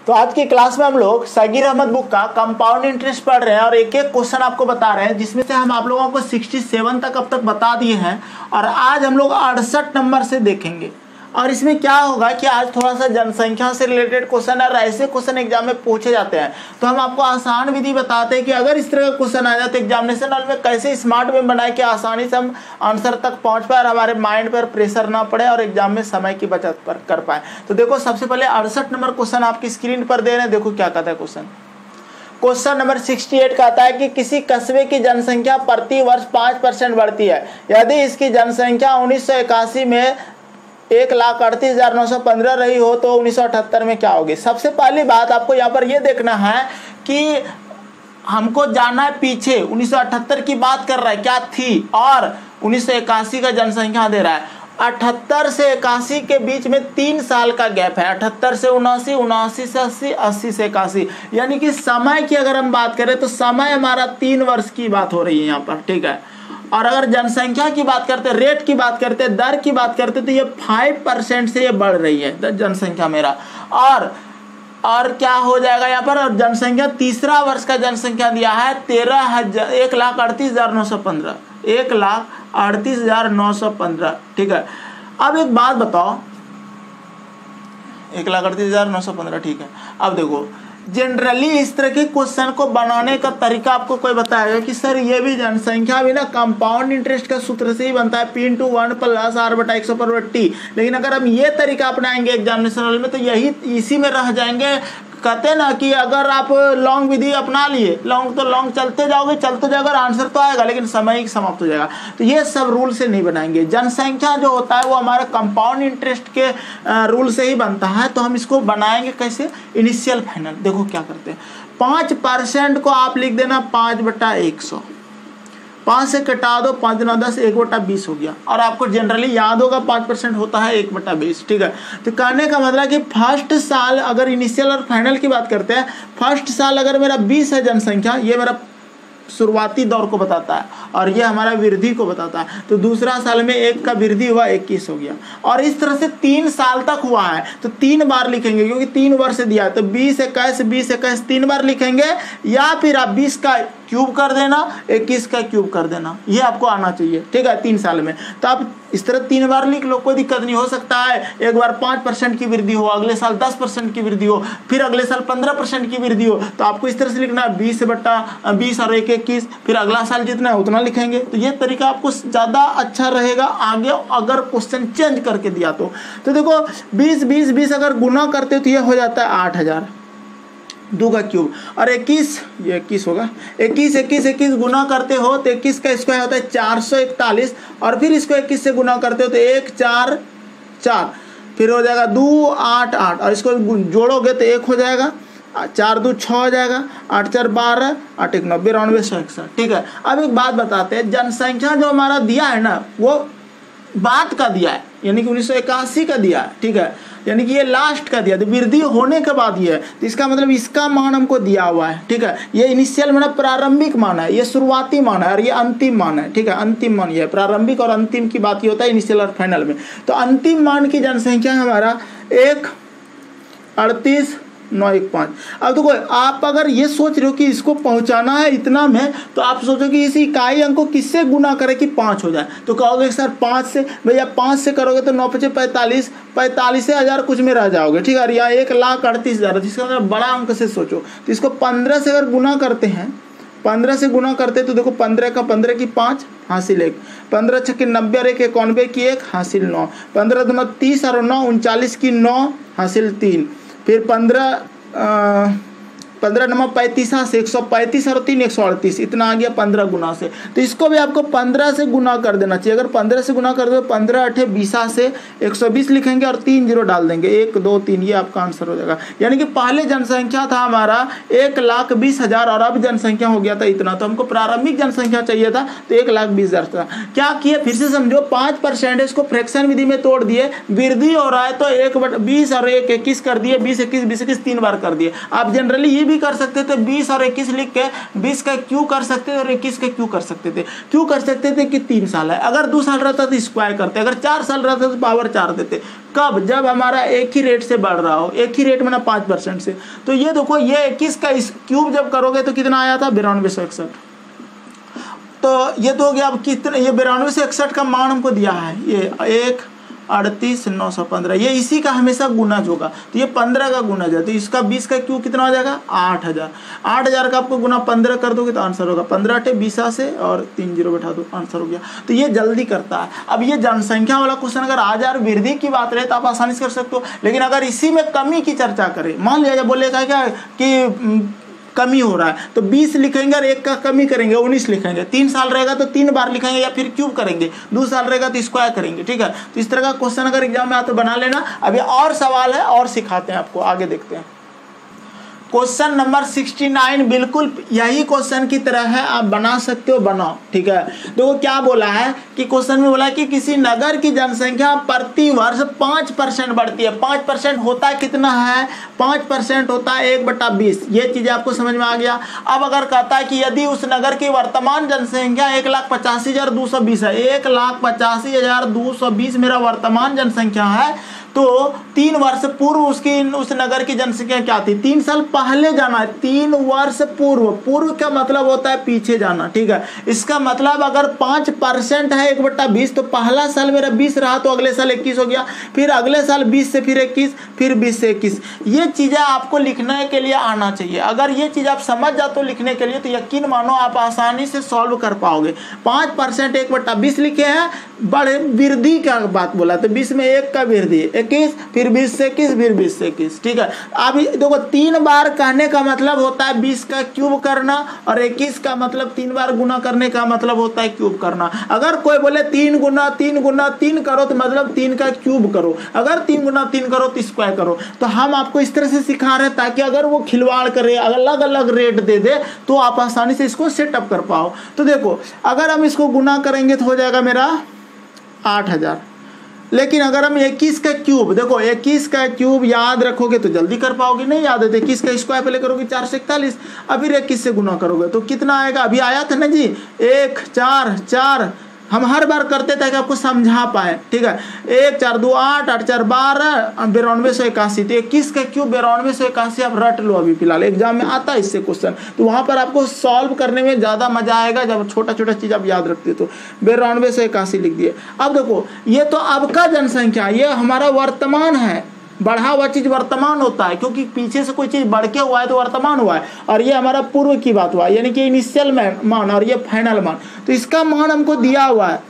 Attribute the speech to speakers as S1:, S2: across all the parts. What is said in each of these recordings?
S1: तो आज की क्लास में हम लोग सगीर अहमद बुक का कंपाउंड इंटरेस्ट पढ़ रहे हैं और एक एक क्वेश्चन आपको बता रहे हैं, जिसमें से हम आप लोगों को 67 तक अब तक बता दिए हैं और आज हम लोग 68 नंबर से देखेंगे। और इसमें क्या होगा कि आज थोड़ा सा जनसंख्या से रिलेटेड क्वेश्चन और ऐसे क्वेश्चन एग्जाम में पूछे जाते हैं, तो हम आपको आसान विधि बताते हैं कि अगर इस तरह का क्वेश्चन आ जाए तो एग्जामिनेशन हॉल में कैसे स्मार्ट वे बनाए कि आसानी से हम आंसर तक पहुंच पाए और हमारे माइंड पर प्रेशर ना पड़े और एग्जाम में समय की बचत कर पाए। तो देखो, सबसे पहले 68 नंबर क्वेश्चन आपकी स्क्रीन पर दे रहे हैं। देखो क्या कहता है क्वेश्चन नंबर 68 कहता है कि किसी कस्बे की जनसंख्या प्रति वर्ष 5% बढ़ती है। यदि इसकी जनसंख्या 1981 में 1,38,915 रही हो तो 1978 में क्या होगी। सबसे पहली बात आपको यहाँ पर यह देखना है कि हमको जाना है पीछे, 1978 की बात कर रहा है क्या थी और 1981 का जनसंख्या दे रहा है। 78 से 81 के बीच में 3 साल का गैप है, 78 से 79, 79 से 80, 80 से 81, यानी कि समय की अगर हम बात करें तो समय हमारा 3 वर्ष की बात हो रही है यहाँ पर, ठीक है। और अगर जनसंख्या की बात करते, रेट की बात करते, दर की बात करते तो ये 5% से ये बढ़ रही है जनसंख्या मेरा। और क्या हो जाएगा यहाँ पर, और जनसंख्या तीसरा वर्ष का जनसंख्या दिया है 1,38,915, 1,38,915, ठीक है। अब एक बात बताओ, 1,38,915, ठीक है। अब देखो, जनरली इस तरह के क्वेश्चन को बनाने का तरीका आपको कोई बताएगा कि सर ये भी जनसंख्या भी ना कंपाउंड इंटरेस्ट का सूत्र से ही बनता है, P/1 + R/100/T। लेकिन अगर हम ये तरीका अपनाएंगे एग्जामिनेशन हॉल में तो यही इसी में रह जाएंगे। कहते हैं ना कि अगर आप लॉन्ग विधि अपना लिए, लॉन्ग चलते जाओगे और आंसर तो आएगा लेकिन समय ही समाप्त हो जाएगा। तो ये सब रूल से नहीं बनाएंगे। जनसंख्या जो होता है वो हमारा कंपाउंड इंटरेस्ट के रूल से ही बनता है। तो हम इसको बनाएंगे कैसे, इनिशियल फाइनल। देखो क्या करते हैं, 5% को आप लिख देना 5/100, 5 से कटा दो, 5 9 10, 1/20 हो गया। और आपको जनरली याद होगा 5% होता है 1/20, ठीक है। तो कहने का मतलब कि फर्स्ट साल, अगर इनिशियल और फाइनल की बात करते हैं, फर्स्ट साल अगर मेरा 20 है जनसंख्या, ये मेरा शुरुआती दौर को बताता है और ये हमारा वृद्धि को बताता है। तो दूसरा साल में 1 का वृद्धि हुआ, 21 हो गया। और इस तरह से 3 साल तक हुआ है तो 3 बार लिखेंगे, क्योंकि 3 वर्ष दिया है। तो 20 21 20 21 3 बार लिखेंगे, या फिर आप 20 का क्यूब कर देना, 21 का क्यूब कर देना, ये आपको आना चाहिए, ठीक है, 3 साल में। तो आप इस तरह 3 बार लिख लो, कोई दिक्कत नहीं। हो सकता है एक बार 5% की वृद्धि हो, अगले साल 10% की वृद्धि हो, फिर अगले साल 15% की वृद्धि हो। तो आपको इस तरह से लिखना है 20/20 और 1 21, फिर अगला साल जितना है उतना लिखेंगे। तो ये तरीका आपको ज़्यादा अच्छा रहेगा आगे अगर क्वेश्चन चेंज करके दिया तो देखो 20 अगर गुना करते तो ये हो जाता है 8,000, 2 का क्यूब, और 21, ये 21 होगा, 21 गुना करते हो तो 21 का स्क्वायर होता है 441, और फिर इसको 21 से गुना करते हो तो 1 4 4, फिर हो जाएगा 2 8 8, और इसको जोड़ोगे तो 1 हो जाएगा, 4 2 6 हो जाएगा, 8 4 12, 8 1 9 92 161, ठीक है। अब एक बात बताते हैं, जनसंख्या जो हमारा दिया है ना वो बाद का दिया है, यानी कि 1981 का दिया है, ठीक है, यानी कि ये लास्ट का दिया, तो वृद्धि होने के बाद ये है। तो इसका मतलब इसका मान हमको दिया हुआ है, ठीक है। ये इनिशियल मतलब प्रारंभिक मान है, ये शुरुआती मान है और ये अंतिम मान है, ठीक है। अंतिम मान ये है, प्रारंभिक और अंतिम की बात ये होता है इनिशियल और फाइनल में। तो अंतिम मान की जनसंख्या हमारा 1,38,915। अब देखो, आप अगर ये सोच रहे हो कि इसको पहुंचाना है इतना में, तो आप सोचो कि इस इकाई अंक को किससे गुना करें कि 5 हो जाए। तो कहोगे सर 5 से, भैया 5 से करोगे तो 9 5 45, 45,000 कुछ में रह जाओगे, ठीक है। यहाँ 1,38,000, जिसका मतलब बड़ा अंक से सोचो। तो इसको 15 से अगर गुना करते हैं, 15 से गुना करते तो देखो 15 का 15 की 5 हासिल 1, 15 6 90 और 1 91 की 1 हासिल 9, 15 2 30 और 9 39 की 9 हासिल 3, फिर 15 9 35 से 135 और 3 138, इतना आ गया 15 गुना से। तो इसको भी आपको 15 से गुना कर देना चाहिए। अगर 15 से गुना कर दो 15 8 20 से 120 लिखेंगे और 3 0 डाल देंगे, 1 2 3, ये आपका आंसर हो जाएगा। यानी कि पहले जनसंख्या था हमारा 1,20,000 और अब जनसंख्या हो गया था इतना। तो हमको प्रारंभिक जनसंख्या चाहिए था तो 1,20,000 था। क्या किए, फिर से समझो, 5% को फ्रैक्शन विधि में तोड़ दिए, वृद्धि हो रहा है तो 1/20 और 1 21 कर दिए, 20 21 20 21 3 बार कर दिए। आप जनरली ये भी भी कर सकते थे 20 और 21 लिख के 20 का क्यू कर सकते थे और 21 का क्यू कर सकते थे। क्यों कर सकते थे कि 3 साल है, अगर 2 साल रहता तो स्क्वायर करते, अगर 4 साल रहता तो पावर 4 देते। कब? जब हमारा एक ही रेट से बढ़ रहा हो, एक ही रेट में ना 5% से। तो ये देखो ये 21 का इस क्यूब जब करोगे तो कितना आया था 9261। तो ये तो हो गया। अब कितने, ये 9261 का मान हमको दिया है, ये 1,38,915, ये इसी का हमेशा गुणज होगा। तो ये 15 का गुणज है, तो इसका 20 का क्यू कितना हो जाएगा 8000। 8000 का आपको गुना 15 कर दोगे तो आंसर होगा 15 × 20 से और 3 जीरो बैठा दो, आंसर हो गया। तो ये जल्दी करता है। अब ये जनसंख्या वाला क्वेश्चन अगर आ जाए वृद्धि की बात रहे तो आप आसानी से कर सकते हो, लेकिन अगर इसी में कमी की चर्चा करें, मान लिया बोलेगा क्या कि कमी हो रहा है तो 20 लिखेंगे और 1 का कमी करेंगे 19 लिखेंगे। 3 साल रहेगा तो 3 बार लिखेंगे या फिर क्यूब करेंगे, 2 साल रहेगा तो स्क्वायर करेंगे। ठीक है, तो इस तरह का क्वेश्चन अगर एग्जाम में आते तो बना लेना। अभी और सवाल है और सिखाते हैं आपको, आगे देखते हैं। क्वेश्चन नंबर 69 बिल्कुल यही क्वेश्चन की तरह है, आप बना सकते हो, बनाओ। ठीक है, देखो क्या बोला है कि क्वेश्चन में बोला है कि किसी नगर की जनसंख्या प्रति वर्ष 5% बढ़ती है। 5% होता है कितना है, 5% होता है 1/20। ये चीज़ आपको समझ में आ गया। अब अगर कहता है कि यदि उस नगर की वर्तमान जनसंख्या 1,85,220 है, 1,85,220 मेरा वर्तमान जनसंख्या है, तो 3 वर्ष पूर्व उसकी उस नगर की जनसंख्या क्या थी, 3 साल पहले जाना है। 3 वर्ष पूर्व, पूर्व का मतलब होता है पीछे जाना। ठीक है, इसका मतलब अगर 5% है 1/20 तो पहला साल मेरा 20 रहा तो अगले साल 21 हो गया, फिर अगले साल 20 से फिर 21, फिर 20 से 21। ये चीज़ें आपको लिखने के लिए आना चाहिए। अगर ये चीज़ आप समझ जाते हो लिखने के लिए तो यकीन मानो आप आसानी से सॉल्व कर पाओगे। 5% 1/20 लिखे हैं, बड़े वृद्धि का बात बोला तो 20 में 1 का वृद्धि 21, फिर 20 से 21, फिर 20 से 21। ठीक है, अब देखो 3 बार कहने का मतलब होता है 20 का क्यूब करना और 21 का मतलब 3 बार गुना करने का मतलब होता है क्यूब करना। अगर कोई बोले 3 गुना 3 करो तो मतलब 3 का क्यूब करो, अगर 3 गुना 3 करो तो स्क्वायर करो। तो हम आपको इस तरह से सिखा रहे हैं ताकि अगर वो खिलवाड़ करे, अलग अलग रेट दे दे तो आप आसानी से इसको सेटअप कर पाओ। तो देखो अगर हम इसको गुना करेंगे तो हो जाएगा मेरा 8000, लेकिन अगर हम 21 का क्यूब, देखो 21 का क्यूब याद रखोगे तो जल्दी कर पाओगे, नहीं याद है तो 21 का स्क्वायर पहले करोगे 4 से 41, अभी 21 से गुना करोगे तो कितना आएगा, अभी आया था ना जी 1 4 4। हम हर बार करते थे कि आपको समझा पाए। ठीक है, 1 4 2 8 8 4 12 9281। तो 21 का क्यूब 9281 आप रट लो, अभी फिलहाल एग्जाम में आता है इससे क्वेश्चन, तो वहाँ पर आपको सॉल्व करने में ज़्यादा मजा आएगा जब छोटा छोटा चीज़ आप याद रखते हो। तो 9281 लिख दिए। अब देखो ये तो अब का जनसंख्या, ये हमारा वर्तमान है, बढ़ा हुआ चीज वर्तमान होता है क्योंकि पीछे से कोई चीज बढ़ के हुआ है तो वर्तमान हुआ है, और ये हमारा पूर्व की बात हुआ है, यानी कि इनिशियल मान और ये फाइनल मान। तो इसका मान हमको दिया हुआ है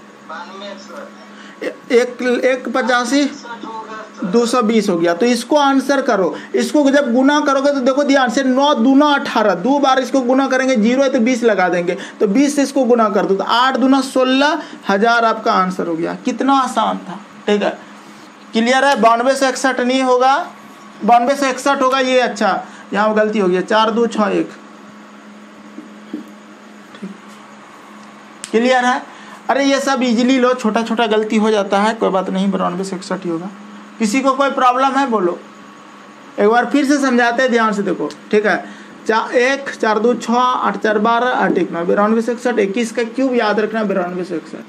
S1: 1,85,220 हो गया। तो इसको आंसर करो, इसको जब गुना करोगे तो देखो ध्यान से 9 दूना 18, 2 बार इसको गुना करेंगे, 0 है तो 20 लगा देंगे, तो 20 से इसको गुना कर दो तो 8 दूना 16,000 आपका आंसर हो गया। कितना आसान था। ठीक है, क्लियर है। 92 से 61 नहीं होगा, 92 से 61 होगा ये। अच्छा यहाँ गलती हो गई, 4 2 6 1। क्लियर है। अरे ये सब इजीली लो, छोटा छोटा गलती हो जाता है, कोई बात नहीं। 92 से 61 ही होगा। किसी को कोई प्रॉब्लम है बोलो, एक बार फिर से समझाते हैं, ध्यान से देखो। ठीक है, 1 4 2 6 8 4 12 8 1 9, 92 से 61। 21 का क्यूब याद रखना 92 से 61।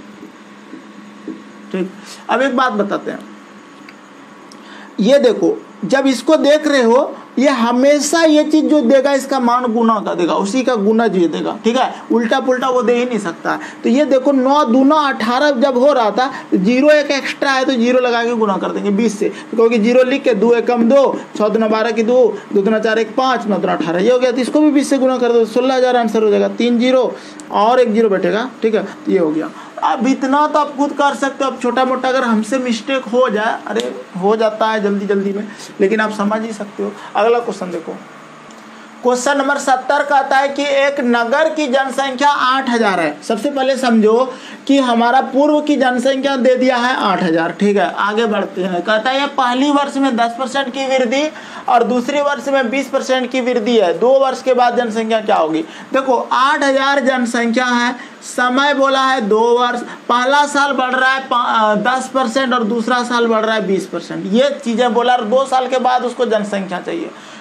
S1: ठीक, अब एक बात बताते हैं, ये देखो जब इसको देख रहे हो ये हमेशा ये चीज जो देगा इसका मान गुना का देगा, उसी का गुना जो देगा। ठीक है, उल्टा पुल्टा वो दे ही नहीं सकता है। तो ये देखो 9 दूना 18 जब हो रहा था, 0 एक एक्स्ट्रा है तो 0 लगा के गुना कर देंगे 20 से, तो कहोगे 0 लिख के 2 एकम 2, 6 दूना 12 की 2, 2 दूना 4 1 5, 9 दूना 18 ये हो गया। तो इसको भी 20 से गुना कर दो, 16,000 आंसर हो जाएगा। 3 0 और 1 0 बैठेगा। ठीक है, तो ये हो गया। अब इतना तो आप खुद कर सकते हो। अब छोटा मोटा अगर हमसे मिस्टेक हो जाए, अरे हो जाता है जल्दी जल्दी में, लेकिन आप समझ ही सकते हो। अगला क्वेश्चन देखो, क्वेश्चन नंबर 70 कहता है कि एक नगर की जनसंख्या 8000 है। सबसे पहले समझो कि हमारा पूर्व की जनसंख्या दे दिया है 8000। ठीक है, आगे बढ़ते हैं। कहता है पहली वर्ष में 10% की वृद्धि और दूसरी वर्ष में 20% की वृद्धि है, 2 वर्ष के बाद जनसंख्या क्या होगी। देखो 8000 जनसंख्या है, समय बोला है 2 वर्ष, पहला साल बढ़ रहा है 10% और दूसरा साल बढ़ रहा है 20%। ये चीज़ें बोला, 2 साल के बाद उसको जनसंख्या चाहिए।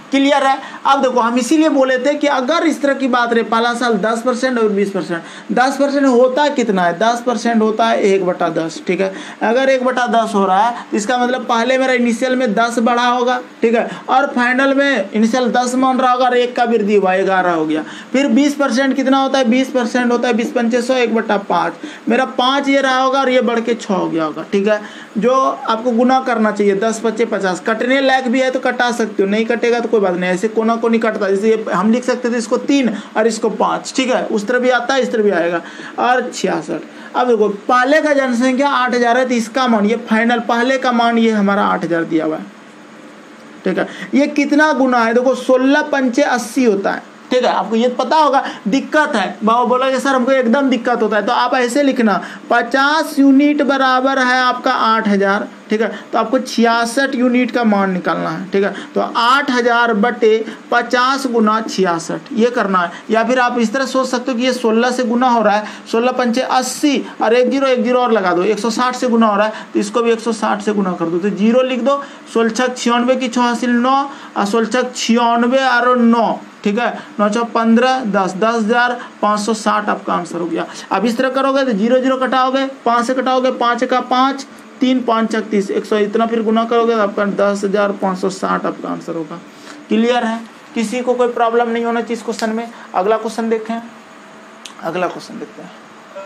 S1: क्लियर है। अब देखो हम इसीलिए बोले थे कि अगर इस तरह की बात रहे पहला साल 10% और 20%, 10% होता कितना है, 10% होता है 1/10, ठीक है। अगर 1/10 हो रहा है तो इसका मतलब पहले मेरा इनिशियल में 10 बढ़ा होगा, ठीक है, और फाइनल में इनिशियल 10 मान रहा होगा और 1 का वृद्धि हुआ 11 हो गया। फिर 20% कितना होता है, 20% होता है 20 पंचे 100, 1/5 मेरा 5 ये रहा होगा और ये बढ़ के 6 हो गया होगा, ठीक है। जो आपको गुना करना चाहिए 10 पच्चे 50, कटने लायक भी है तो कटा सकते हो, नहीं कटेगा तो कोई बात नहीं, ऐसे कोना को नहीं कटता। जैसे हम लिख सकते थे इसको 3 और इसको 5, ठीक है, उस तरह भी आता है इस तरह भी आएगा। और 66, अब देखो पहले का जनसंख्या 8000 है तो इसका मान, ये फाइनल पहले का मान ये हमारा 8000 दिया हुआ है, ठीक है। ये कितना गुना है, देखो 16 पंचे 80 होता है, ठीक है। आपको ये पता होगा, दिक्कत है बाबा बोलोगे सर हमको एकदम दिक्कत होता है, तो आप ऐसे लिखना 50 यूनिट बराबर है आपका 8000, ठीक है। तो आपको 66 यूनिट का मान निकालना है, ठीक है। तो 8000 बटे 50 गुना 66 ये करना है। या फिर आप इस तरह सोच सकते हो कि ये 16 से गुना हो रहा है, 16 पंचे 80 और 1 0 और लगा दो, 160 से गुना हो रहा है तो इसको भी 160 से गुना कर दो, तो 0 लिख दो। 16 96 की 6 हासिल 9 और 16 96 और 9, ठीक है, 9 6 15 10 10,560 आपका आंसर हो गया। अब इस तरह करोगे तो 0 0 कटाओगे, 5 से कटाओगे, 5 का 5 3 5 36 100 इतना फिर गुना करोगे तो आपका 10,560 आपका आंसर होगा। क्लियर है, किसी को कोई प्रॉब्लम नहीं होना चाहिए इस क्वेश्चन में। अगला क्वेश्चन देखें, अगला क्वेश्चन देखते हैं।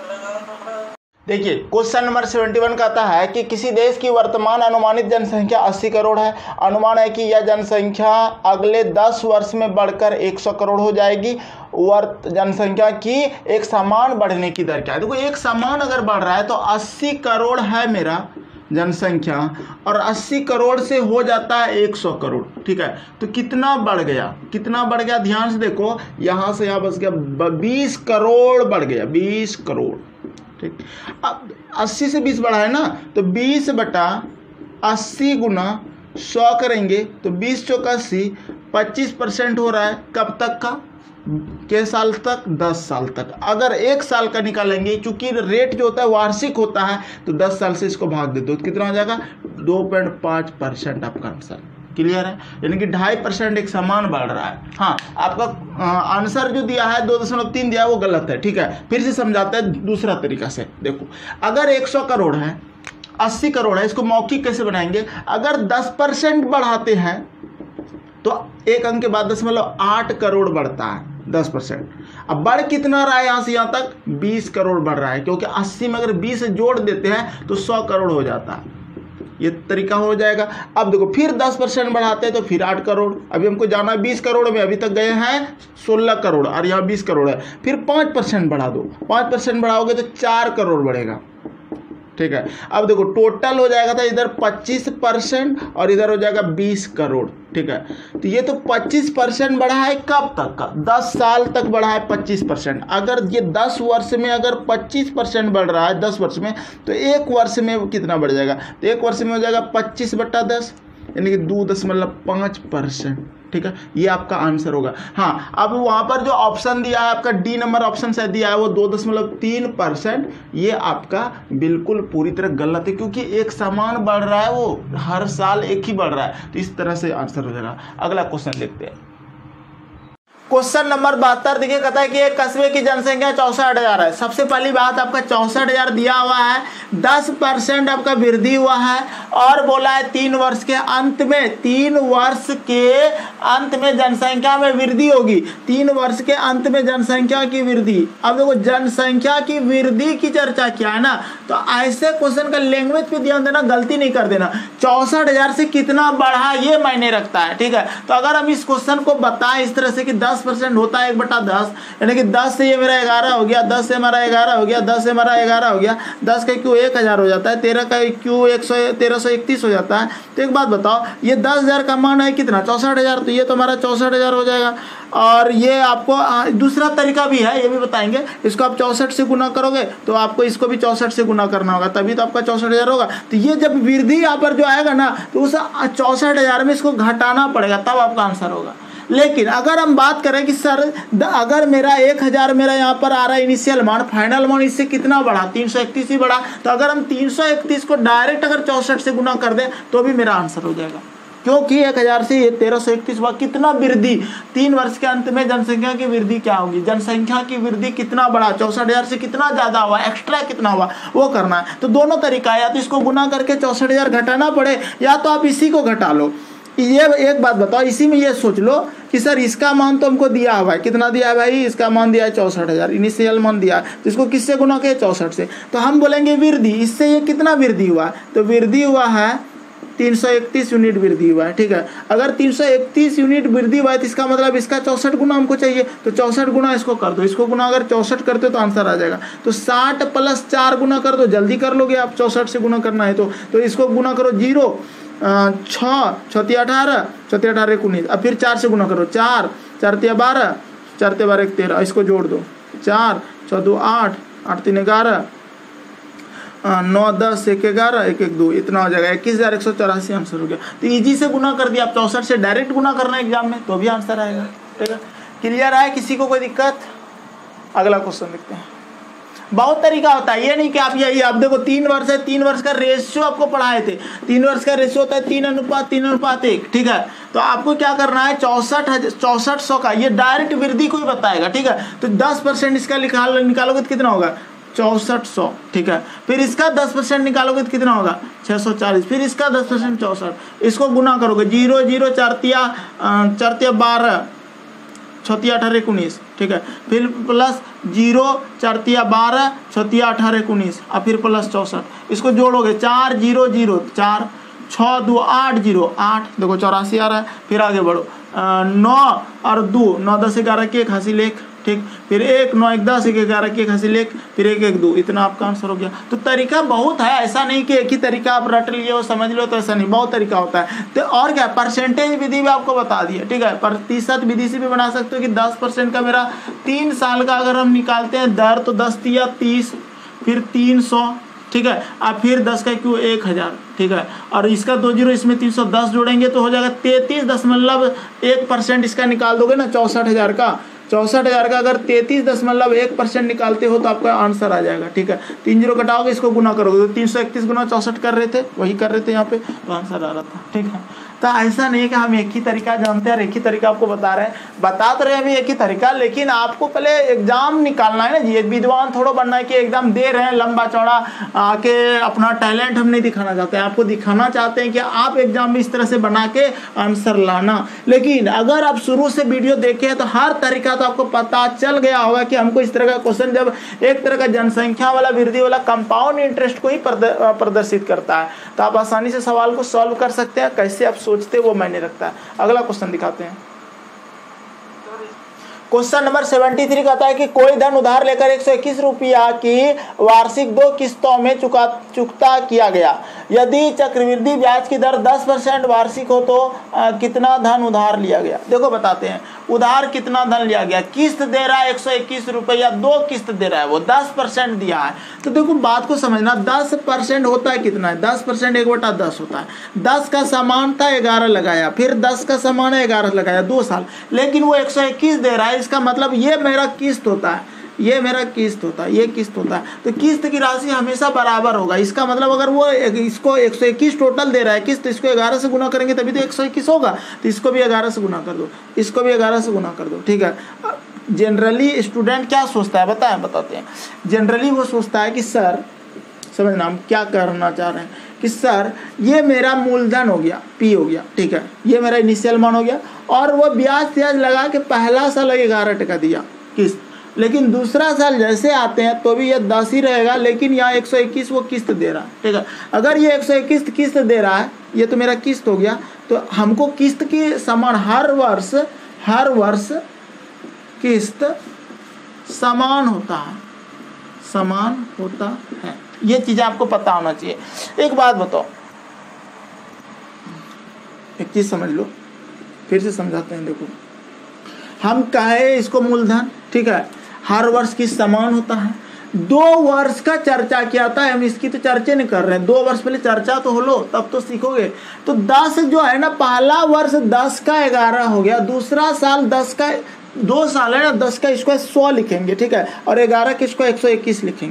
S1: देखिए क्वेश्चन नंबर 71 कहता है कि किसी देश की वर्तमान अनुमानित जनसंख्या 80 करोड़ है। अनुमान है कि यह जनसंख्या अगले 10 वर्ष में बढ़कर 100 करोड़ हो जाएगी। जनसंख्या की एक समान बढ़ने की दर क्या है। देखो एक समान अगर बढ़ रहा है तो 80 करोड़ है मेरा जनसंख्या और 80 करोड़ से हो जाता है 100 करोड़, ठीक है। तो कितना बढ़ गया, कितना बढ़ गया, ध्यान से देखो, यहाँ से यहाँ बस गया 20 करोड़ बढ़ गया, 20 करोड़, ठीक। अब 80 से 20 बढ़ा है ना, तो 20 बटा 80 गुना 100 करेंगे तो 20 चौक 80, 25% हो रहा है। कब तक का, के साल तक, 10 साल तक। अगर 1 साल का निकालेंगे, चूंकि रेट जो होता है वार्षिक होता है, तो 10 साल से इसको भाग देते हो तो कितना हो जाएगा, 2.5% आपका आंसर। क्लियर है, यानी कि 2.5% एक समान बढ़ रहा है। हाँ, आपका आंसर जो दिया है 2.3 दिया है वो गलत है, ठीक है। फिर से समझाते हैं दूसरा तरीका से। देखो अगर 100 करोड़ है, 80 करोड़ है, इसको मौखिक कैसे बनाएंगे। अगर 10% बढ़ाते हैं तो एक अंक के बाद 0.8 करोड़ बढ़ता है, 10%। अब बढ़ कितना रहा है, यहाँ से यहाँ तक 20 करोड़ बढ़ रहा है, क्योंकि 80 में अगर 20 जोड़ देते हैं तो 100 करोड़ हो जाता है। ये तरीका हो जाएगा। अब देखो फिर 10% बढ़ाते हैं तो फिर 8 करोड़। अभी हमको जाना है 20 करोड़ में, अभी तक गए हैं 16 करोड़ और यहाँ 20 करोड़ है। फिर 5% बढ़ा दो, 5% बढ़ाओगे तो 4 करोड़ बढ़ेगा, ठीक है। अब देखो टोटल हो जाएगा था इधर 25% और इधर हो जाएगा 20 करोड़, ठीक है। तो ये तो 25% बढ़ा है, कब तक का, 10 साल तक बढ़ा है 25%। अगर ये 10 वर्ष में अगर 25% बढ़ रहा है 10 वर्ष में, तो 1 वर्ष में कितना बढ़ जाएगा, तो 1 वर्ष में हो जाएगा 25/10, यानी कि 2.5%, ठीक है। ये आपका आंसर होगा। हाँ, अब वहाँ पर जो ऑप्शन दिया है आपका डी नंबर ऑप्शन से दिया है वो 2.3%, ये आपका बिल्कुल पूरी तरह गलत है, क्योंकि एक समान बढ़ रहा है, वो हर साल एक ही बढ़ रहा है, तो इस तरह से आंसर हो जाएगा। अगला क्वेश्चन देखते हैं। क्वेश्चन नंबर 72 देखिए, कहता है कि एक कस्बे की जनसंख्या 64,000 है। सबसे पहली बात आपका 64,000 दिया हुआ है, 10% आपका वृद्धि हुआ है और बोला है 3 वर्ष के अंत में, 3 वर्ष के अंत में जनसंख्या में वृद्धि होगी। 3 वर्ष के अंत में जनसंख्या की वृद्धि। अब देखो जनसंख्या की वृद्धि की चर्चा क्या है ना, तो ऐसे क्वेश्चन का लैंग्वेज पे ध्यान देना, गलती नहीं कर देना। 64,000 से कितना बढ़ा ये मायने रखता है, ठीक है। तो अगर हम इस क्वेश्चन को बताएं इस तरह से कि 10% होता है 1/10, यानी कि 10 से ये मेरा 11 हो गया, 10 से हमारा 11 हो गया, 10 से हमारा 11 हो गया, 10 का क्यू 1000 हो जाता है, 13 का क्यू 1331 हो जाता है। तो एक बात बताओ, ये 10,000 का मान है कितना, 64,000, तो ये तो हमारा 64,000 हो जाएगा। और ये आपको दूसरा तरीका भी है, ये भी बताएंगे। इसको आप 64 से गुना करोगे तो आपको इसको भी 64 से गुना करना होगा, तभी तो आपका 64,000 होगा। तो ये जब वृद्धि यहाँ पर जो आएगा ना, तो उस 64,000 में इसको घटाना पड़ेगा, तब आपका आंसर होगा। लेकिन अगर हम बात करें कि सर अगर मेरा 1000 मेरा यहाँ पर आ रहा है इनिशियल मान, फाइनल मान इससे कितना बढ़ा, 331 ही बढ़ा, तो अगर हम 331 को डायरेक्ट अगर 64 से गुना कर दें तो भी मेरा आंसर हो जाएगा। क्योंकि 1000 से ये 1331 हुआ। कितना वृद्धि 3 वर्ष के अंत में जनसंख्या की वृद्धि क्या होगी, जनसंख्या की वृद्धि कितना बढ़ा, 64,000 से कितना ज़्यादा हुआ, एक्स्ट्रा कितना हुआ वो करना है। तो दोनों तरीका है, या तो इसको गुना करके 64,000 घटाना पड़े, या तो आप इसी को घटा लो। ये एक बात बताओ, इसी में ये सोच लो कि सर इसका मान तो हमको दिया हुआ है, कितना दिया है भाई, इसका मान दिया है 64,000, इनिशियल मान दिया है, तो इसको किससे गुना किया, 64 से। तो हम बोलेंगे वृद्धि, इससे ये कितना वृद्धि हुआ, तो वृद्धि हुआ है 331 यूनिट वृद्धि हुआ है, ठीक है। अगर 331 यूनिट वृद्धि हुआ है तो इसका मतलब इसका 64 गुना हमको चाहिए, तो 64 गुना इसको कर दो, इसको गुना अगर 64 करते हो तो आंसर आ जाएगा। तो 60 + 4 गुना कर दो, जल्दी कर लोगे आप, 64 से गुना करना है तो इसको गुना करो 0 6 6 18 6 18 19, अब फिर 4 से गुना करो, 4 4 12 4 12 13, इसको जोड़ दो, 4 4 2 8 8 3 11 9 10 1 11 1 1 2, इतना हो जाएगा 21,184 आंसर हो गया। तो इजी से गुना कर दिया, आप 64 से डायरेक्ट गुना करना है एग्जाम में तो भी आंसर आएगा, ठीक है। क्लियर है, किसी को कोई दिक्कत? अगला क्वेश्चन देखते हैं। बहुत तरीका होता है, ये नहीं कि आप यही, आप देखो 3 वर्ष है, 3 वर्ष का रेशियो आपको पढ़ाए थे, 3 वर्ष का रेशियो होता है 3:3:1, ठीक है। तो आपको क्या करना है, 6400 का ये डायरेक्ट वृद्धि को ही बताएगा, ठीक है। तो 10% इसका निकालोगे तो कितना होगा, 6400, ठीक है। फिर इसका 10% निकालोगे तो कितना होगा, 640, फिर इसका 10% 64, इसको गुना करोगे 0 0 4 4 12 6 18 19, ठीक है। फिर प्लस 0 4 12 6 18 19, और फिर प्लस 64, इसको जोड़ोगे 4 0 0 4 6 2 8 0 8, देखो 84 आ रहा है। फिर आगे बढ़ो 9 और 2 9 10 11 के 1 हासिल 1, ठीक। फिर 1 9 1 10 1 11 के 1 हासिल 1, फिर 1 1 2, इतना आपका आंसर हो गया। तो तरीका बहुत है, ऐसा नहीं कि एक ही तरीका आप रट लिए हो समझ लो, तो ऐसा नहीं, बहुत तरीका होता है। तो और क्या, परसेंटेज विधि भी आपको बता दिया, ठीक है। प्रतिशत विधि से भी बना सकते हो कि 10% का मेरा 3 साल का अगर हम निकालते हैं दर, तो 10 × 30, फिर 300, ठीक है। अब फिर 10 का क्यों 1000, ठीक है। और इसका 2 0 इसमें 310 जोड़ेंगे तो हो जाएगा 33.1% इसका निकाल दोगे ना, 64,000 का 64,000 का अगर 33.1% निकालते हो तो आपका आंसर आ जाएगा, ठीक है। 3 0 कटाओगे, इसको गुना करोगे तो 331 गुना 64 कर रहे थे, वही कर रहे थे यहाँ पे, तो आंसर आ रहा था, ठीक है। तो ऐसा नहीं है कि हम एक ही तरीका जानते हैं और एक ही तरीका आपको बता रहे हैं, बता तो रहे हैं अभी एक ही तरीका, लेकिन आपको पहले एग्जाम निकालना है ना जी। एक विद्वान थोड़ा बनना है कि एग्जाम दे रहे हैं लंबा चौड़ा आके अपना टैलेंट हम नहीं दिखाना चाहते हैं, आपको दिखाना चाहते हैं कि आप एग्जाम में इस तरह से बना के आंसर लाना। लेकिन अगर आप शुरू से वीडियो देखें तो हर तरीका तो आपको पता चल गया होगा कि हमको इस तरह का क्वेश्चन, जब एक तरह का जनसंख्या वाला वृद्धि वाला कंपाउंड इंटरेस्ट को ही प्रदर्शित करता है, तो आप आसानी से सवाल को सॉल्व कर सकते हैं। कैसे आप सोचते वो मैंने रखता है। अगला क्वेश्चन दिखाते हैं। क्वेश्चन नंबर 73 कहता है कि कोई धन उधार लेकर 121 रुपया की वार्षिक 2 किस्तों में चुकता किया गया। यदि चक्रवृद्धि ब्याज की दर 10% वार्षिक हो तो कितना धन उधार लिया गया। देखो बताते हैं, उधार कितना धन लिया गया, किस्त दे रहा है 121 रुपया, 2 किस्त दे रहा है, वो 10% दिया है। तो देखो बात को समझना, 10% होता है कितना है, 10% 1/10 होता है। 10 का सामान था 11 लगाया, फिर 10 का सामान है 11 लगाया, 2 साल, लेकिन वो 121 दे रहा है। इसका मतलब ये मेरा किस्त होता है, ये मेरा किस्त होता है, ये किस्त होता है। तो किस्त की राशि हमेशा बराबर होगा। इसका मतलब अगर वो इसको 121 टोटल दे रहा है किस्त, इसको 11 से गुना करेंगे तभी तो 121 होगा, तो इसको भी 11 से गुना कर दो, इसको भी 11 से गुना कर दो, ठीक है। जनरली स्टूडेंट क्या सोचता है बताते हैं। जनरली वो सोचता है कि सर, समझना हम क्या करना चाह रहे हैं कि सर ये मेरा मूलधन हो गया, P हो गया, ठीक है, ये मेरा इनिशियल मान हो गया, और वो ब्याज लगा के पहला साल 11% दिया किस्त, लेकिन दूसरा साल जैसे आते हैं तो भी ये 10 ही रहेगा, लेकिन यहाँ 121 वो किस्त दे रहा है, ठीक है। अगर ये 121 किस्त दे रहा है, ये तो मेरा किस्त हो गया, तो हमको किस्त की समान हर वर्ष किस्त समान होता है। ये चीज़ें आपको पता होना चाहिए। एक बात बताओ, एक चीज़ समझ लो, फिर से समझाते हैं। देखो हम कहे इसको मूलधन, ठीक है, हर वर्ष की समान होता है। 2 वर्ष का चर्चा किया था, हम इसकी तो चर्चा नहीं कर रहे हैं, 2 वर्ष पहले चर्चा तो हो लो तब तो सीखोगे। तो 10 जो है ना, पहला वर्ष 10 का 11 हो गया, दूसरा साल 10 का 2 साल है ना, 10 का इसको 100 लिखेंगे, ठीक है, और 11 के इसको 121 लिखेंगे।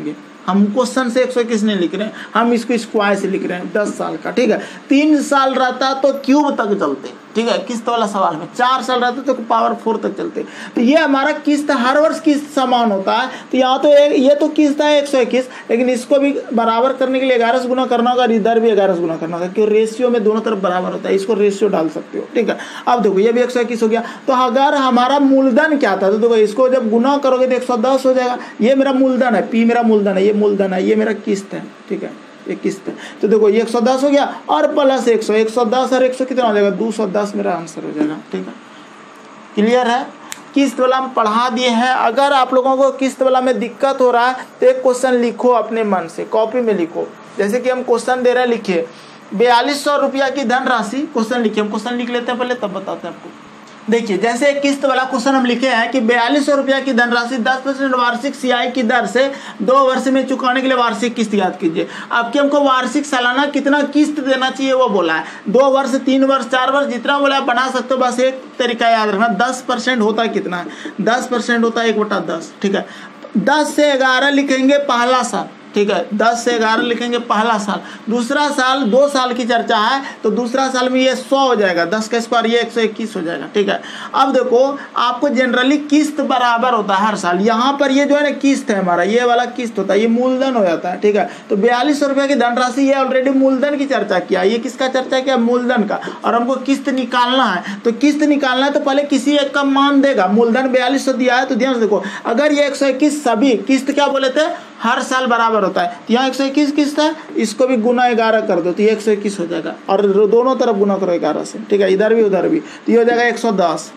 S1: हम क्वेश्चन से 121 नहीं लिख रहे हैं, हम इसको स्क्वायर से लिख रहे हैं 10 साल का, ठीक है। 3 साल रहता तो क्यूब तक चलते, ठीक है, किस्त वाला सवाल में 4 साल रहते तो पावर 4 तक चलते। तो ये हमारा किस्त हर वर्ष किस्त समान होता है। तो यहाँ तो ये तो किस्त है 121, लेकिन इसको भी बराबर करने के लिए 11 से गुना करना होगा, इधर भी 11 से गुना करना होगा, क्योंकि रेशियो में दोनों तरफ बराबर होता है, इसको रेशियो डाल सकते हो, ठीक है। अब देखो ये भी 121 हो गया। तो अगर हमारा मूलधन क्या था, तो देखो इसको जब गुना करोगे तो 110 हो जाएगा। ये मेरा मूलधन है, पी मेरा मूलधन है, ये मूलधन है, ये मेरा किस्त है, ठीक है, ये किस्त है। तो देखो ये 110 हो गया और प्लस 100, 110 और 100 कितना हो जाएगा, 210 मेरा आंसर हो जाएगा, ठीक है। क्लियर है। किस्त वाला हम पढ़ा दिए हैं। अगर आप लोगों को किस्त वाला में दिक्कत हो रहा है तो एक क्वेश्चन लिखो अपने मन से, कॉपी में लिखो। जैसे कि हम क्वेश्चन दे रहे हैं, लिखिए 4200 रुपया की धनराशि, क्वेश्चन लिखिए। हम क्वेश्चन लिख लेते हैं पहले, तब बताते हैं आपको। देखिए जैसे एक किस्त वाला क्वेश्चन हम लिखे हैं कि 4200 रुपया की धनराशि 10% वार्षिक CI की दर से 2 वर्ष में चुकाने के लिए वार्षिक किस्त याद कीजिए। आपके हमको वार्षिक सालाना कितना किस्त देना चाहिए वो बोला है, 2 वर्ष, 3 वर्ष, 4 वर्ष, जितना बोला आप बना सकते हो। बस एक तरीका याद रखना, 10% होता है कितना है, 10% होता है 1/10, ठीक है। 10 से 11 लिखेंगे पहला साल, ठीक है, 10 से 11 लिखेंगे पहला साल। दूसरा साल 2 साल की चर्चा है तो दूसरा साल में ये 100 हो जाएगा, 10 का स्क्वायर ये 121 हो जाएगा, ठीक है। अब देखो आपको जनरली किस्त बराबर होता है हर साल। यहाँ पर ये जो है ना किस्त है हमारा, ये वाला किस्त होता है, ये मूलधन हो जाता है, ठीक है। तो 4200 रुपये की धनराशि, ये ऑलरेडी मूलधन की चर्चा किया, ये किसका चर्चा किया, मूलधन का। और हमको किस्त निकालना है, तो किस्त निकालना है तो पहले किसी एक का मान देगा। मूलधन 4200 दिया है तो ध्यान से देखो, अगर ये 121 सभी किस्त क्या बोले थे हर साल बराबर होता है, तो यहाँ 121 किस्त है, इसको भी गुना 11 कर दो तो ये 121 हो जाएगा, और दोनों तरफ गुना करो 11 से, ठीक है, इधर भी उधर भी, तो ये हो जाएगा 110,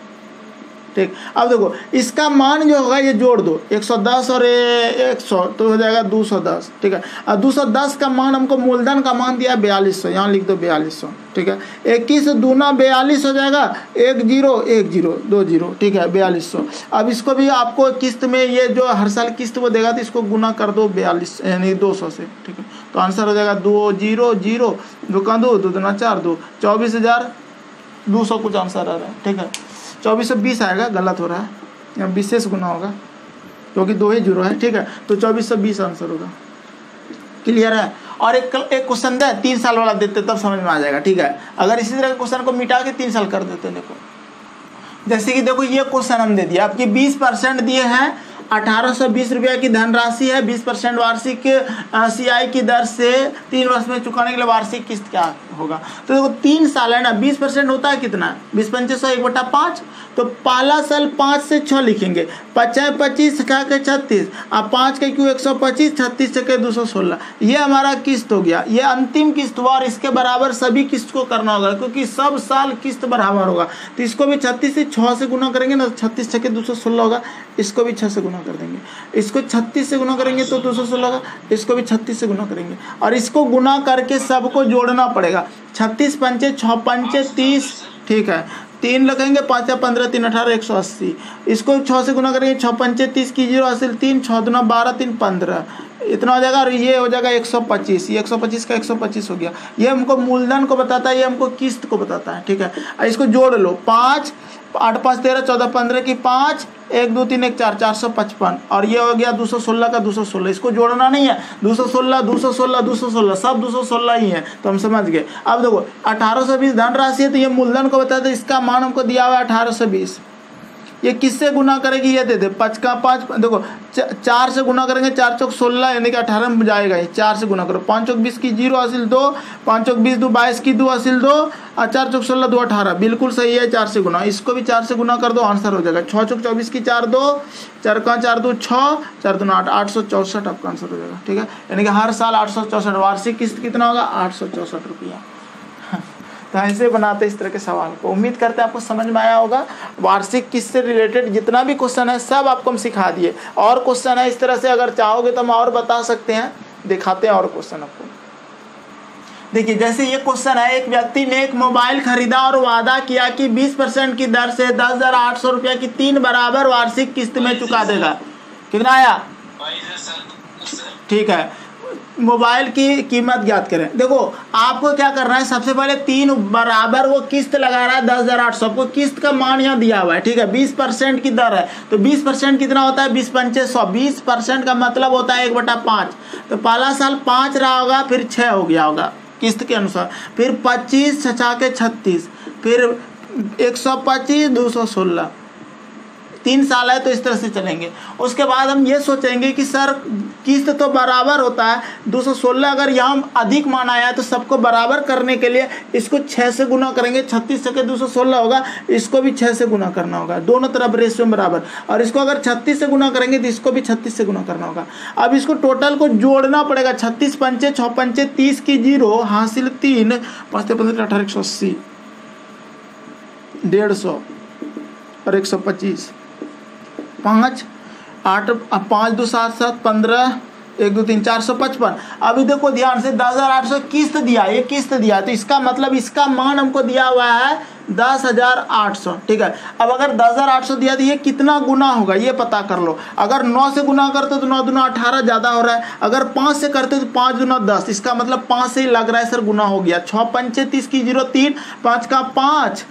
S1: ठीक। अब देखो इसका मान जो होगा ये जोड़ दो, 110 और 100 तो हो जाएगा 210, ठीक है। और 210 का मान हमको मूलधन का मान दिया 4200, यहाँ लिख दो 4200, ठीक है। 21 दूना 42 हो जाएगा, 10 10 20, ठीक है, 4200। अब इसको भी आपको किस्त में ये जो हर साल किस्त वो देगा तो इसको गुना कर दो 42 यानी 200 से, ठीक है। तो आंसर हो जाएगा 200, 2 का 2, 2 दूना 4, 2 24,200 कुछ आंसर आ रहा है, ठीक है। 2420 आएगा, गलत हो रहा है, यहाँ विशेष गुना होगा क्योंकि 2 ही 0 है, ठीक है। तो 2420 आंसर होगा। क्लियर है। और एक क्वेश्चन दे 3 साल वाला देते तब समझ में आ जाएगा, ठीक है। अगर इसी तरह के क्वेश्चन को मिटा के 3 साल कर देते, देखो जैसे कि देखो ये क्वेश्चन हम दे दिया, आपकी 20% दिए हैं, 1820 रुपया की धनराशि है, 20% वार्षिक CI की दर से 3 वर्ष में चुकाने के लिए वार्षिक किस्त क्या होगा। तो देखो 3 साल है ना, 20% होता है कितना, 20 पंचे 100, 1/5। तो पहला साल 5 से 6 लिखेंगे, 5 25 के 36, अब 5 के क्यों 125, 36 के 216, ये हमारा किस्त हो गया। ये अंतिम किस्त हुआ और इसके बराबर सभी किस्त को करना होगा क्योंकि सब साल किस्त बराबर होगा। तो इसको भी 36 से 6 से गुना करेंगे ना, 36 6 के 216 होगा, इसको भी 6 से गुना कर देंगे। इसको 36 से गुना करेंगे तो 216 होगा, इसको भी 36 से गुना करेंगे और इसको गुना करके सबको जोड़ना पड़ेगा। 36 पंचे 6 पंचे 30, ठीक है, 3 लगेंगे, 5 या 15, 3 18 180। इसको 6 से गुना करेंगे, 6 पंचे 30 की 0 हासिल 3, 6 दूना 12, 3 15, इतना हो जाएगा। और ये हो जाएगा 125, ये 125 का 125 हो गया। ये हमको मूलधन को बताता है, ये हमको किस्त को बताता है, ठीक है। इसको जोड़ लो, 5 8 5 13 14 15 की 5, 1 2 3 1 4, 455, और ये हो गया 216 का 216। इसको जोड़ना नहीं है, 216 216 216 सब 216 ही है, तो हम समझ गए। अब देखो 1820 धनराशि है तो ये मूलधन को बताते, इसका मान हमको दिया हुआ है 1820। ये किससे गुना करेगी, ये दे दे 5 का 5, देखो 4 से गुना करेंगे, 4 चौक 16 यानी कि 18 में जाएगा, ये 4 से गुना करो, 5 चौक 20 की 0 हासिल 2, 5 चौक 20 2 22 की 2 हासिल 2, और 4 चौक 16 2 18, बिल्कुल सही है, 4 से गुना। इसको भी 4 से गुना कर दो, आंसर हो जाएगा 6 चौक 24 की 4 2, 4 का 4 2 6, 4 2 8, 864 आपका आंसर हो जाएगा, ठीक है। यानी कि हर साल 864, वार्षिक किस्त कितना होगा 864 रुपया। तो ऐसे बनाते इस तरह के सवाल को। उम्मीद करते हैं आपको समझ में आया होगा। वार्षिक किस्त से रिलेटेड जितना भी क्वेश्चन है सब आपको हम सिखा दिए, और क्वेश्चन है इस तरह से, अगर चाहोगे तो हम और बता सकते हैं, दिखाते हैं और क्वेश्चन आपको। देखिए जैसे ये क्वेश्चन है, एक व्यक्ति ने एक मोबाइल खरीदा और वादा किया कि 20% की दर से 10,800 रुपया की 3 बराबर वार्षिक किस्त में चुका देगा। कितना आया, ठीक है, मोबाइल की कीमत ज्ञात करें। देखो आपको क्या करना है, सबसे पहले 3 बराबर वो किस्त लगा रहा है 10,800, आपको किस्त का मान यहाँ दिया हुआ है, ठीक है, 20% की दर है। तो 20% कितना होता है, 20×5 20% का मतलब होता है 1/5। तो पहला साल 5 रहा होगा, फिर 6 हो गया होगा किस्त के अनुसार, फिर 25 6 के 36, फिर 125 216, 3 साल है तो इस तरह से चलेंगे। उसके बाद हम ये सोचेंगे कि सर किस्त तो बराबर होता है 216, अगर यहाँ अधिक मान आया है तो सबको बराबर करने के लिए इसको 6 से गुना करेंगे, 36 के 216 होगा, इसको भी 6 से गुना करना होगा, दोनों तरफ रेशियो बराबर। और इसको अगर 36 से गुना करेंगे तो इसको भी 36 से गुना करना होगा। अब इसको टोटल को जोड़ना पड़ेगा, 36 पंचे 6 पंचे 30 की 0 हासिल 3 5 15 18 180 150 और 125 5 8 5 2 7 7 15 1 2 3 455। अभी देखो ध्यान से 10,800 किस्त दिया, ये किस्त दिया, तो इसका मतलब इसका मान हमको दिया हुआ है 10,800, ठीक है। अब अगर 10,800 दिया तो ये कितना गुना होगा ये पता कर लो। अगर 9 से गुना करते तो 9 दूना 18 ज़्यादा हो रहा है, अगर 5 से करते तो 5 दूना 10, इसका मतलब 5 से ही लग रहा है सर गुना हो गया। 6 पंचे 30 की 0 3 5 का 5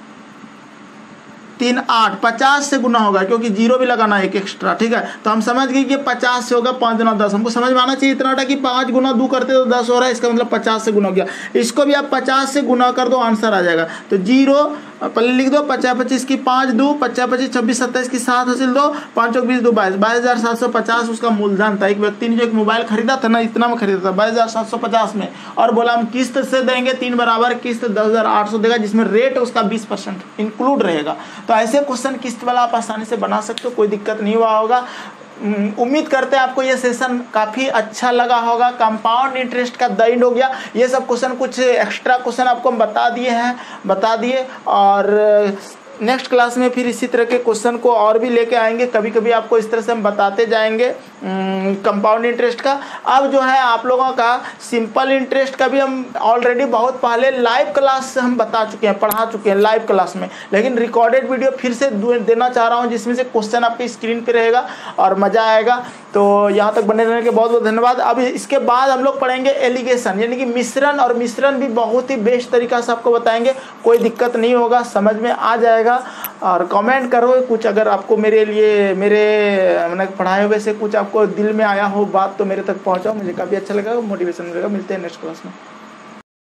S1: 3 8 50 से गुना होगा, क्योंकि 0 भी लगाना एक एक्स्ट्रा, ठीक है। तो हम समझ गए कि 50 से होगा, 5 दूना 10, हमको समझ में आना चाहिए इतना था कि 5 गुना 2 करते तो 10 हो रहा है, इसका मतलब 50 से गुना हो गया। इसको भी आप 50 से गुना कर दो, आंसर आ जाएगा। तो 0 पहले लिख दो, 50 25 की 5 2 50 25 26 27 की 7 हासिल 2 5 चौक 20 2 22 22,750 उसका मूलधन था। एक व्यक्ति ने जो एक मोबाइल खरीदा था ना, इतना में खरीदा था 22,750 में, और बोला हम किस्त से देंगे 3 बराबर किस्त 10,800 देगा, जिसमें रेट उसका 20% इंक्लूड रहेगा। तो ऐसे क्वेश्चन किस्त वाला आप आसानी से बना सकते हो, कोई दिक्कत नहीं हुआ होगा। उम्मीद करते हैं आपको ये सेशन काफ़ी अच्छा लगा होगा। कंपाउंड इंटरेस्ट का दैंड हो गया, ये सब क्वेश्चन, कुछ एक्स्ट्रा क्वेश्चन आपको हम बता दिए और नेक्स्ट क्लास में फिर इसी तरह के क्वेश्चन को और भी लेके आएंगे। कभी कभी आपको इस तरह से हम बताते जाएंगे कंपाउंड इंटरेस्ट का। अब जो है आप लोगों का सिंपल इंटरेस्ट का भी हम ऑलरेडी बहुत पहले लाइव क्लास से हम बता चुके हैं, पढ़ा चुके हैं लाइव क्लास में, लेकिन रिकॉर्डेड वीडियो फिर से देना चाह रहा हूं, जिसमें से क्वेश्चन आपकी स्क्रीन पे रहेगा और मज़ा आएगा। तो यहाँ तक बने रहने के बहुत बहुत धन्यवाद। अब इसके बाद हम लोग पढ़ेंगे एलिगेशन, यानी कि मिश्रण, और मिश्रण भी बहुत ही बेस्ट तरीका से आपको बताएंगे, कोई दिक्कत नहीं होगा, समझ में आ जाएगा। और कमेंट करो कुछ, अगर आपको मेरे मैंने पढ़ाए हुए से कुछ आपको दिल में आया हो बात तो मेरे तक पहुंचाओ, मुझे काफ़ी अच्छा लगेगा, मोटिवेशन मिलेगा। मिलते हैं नेक्स्ट क्लास में।